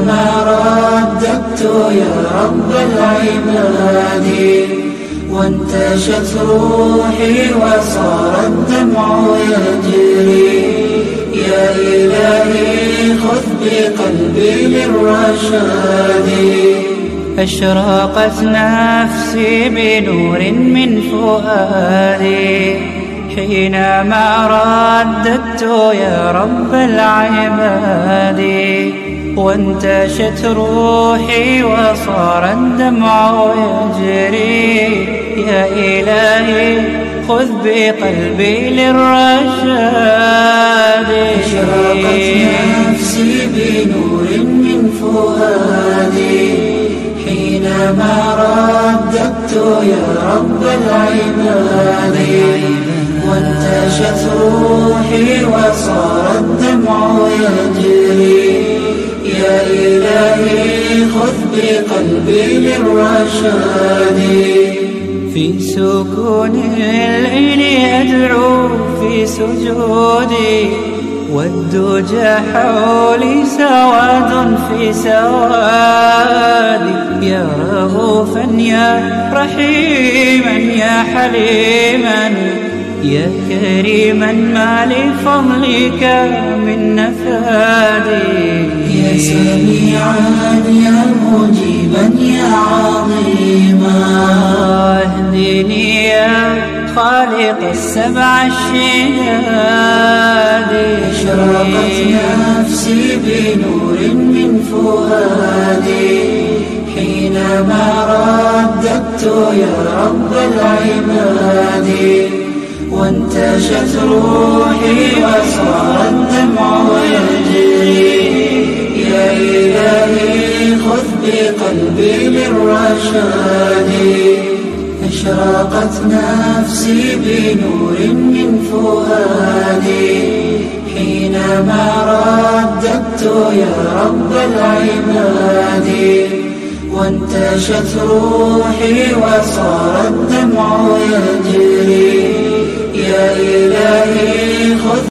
حينما رددت يا رب العباد وانتشت روحي وصار الدمع يجري. يا إلهي خذ بقلبي للرشاد. أشرقت نفسي بنور من فؤادي حينما رددت يا رب العباد وانتشت روحي وصار الدمع يجري. يا إلهي خذ بقلبي للرشاد. أشرقت نفسي بنور من فؤادي حينما رددت يا رب العباد وانتشت روحي وصار الدمع يجري. يا إلهي خذ بقلبي للرشاد. في سكون الليل أدعو في سجودي والدجى حولي سواد في سوادي. يا رؤوفا يا رحيما يا حليما يا كريما ما لفضلك من نفادي. يا سميعا يا مجيبا يا عظيما اهدني يا خالق السبع الشداد. أشرقت نفسي بنور من فؤادي حينما رددت يا رب العباد وانتشت روحي وصار الدمع يجري. يا إلهي خذ بقلبي للرشاد. أشرقت نفسي بنور من فؤادي حينما رددت يا رب العباد وانتشت روحي وصار الدمع يجري. يا إلهي خذ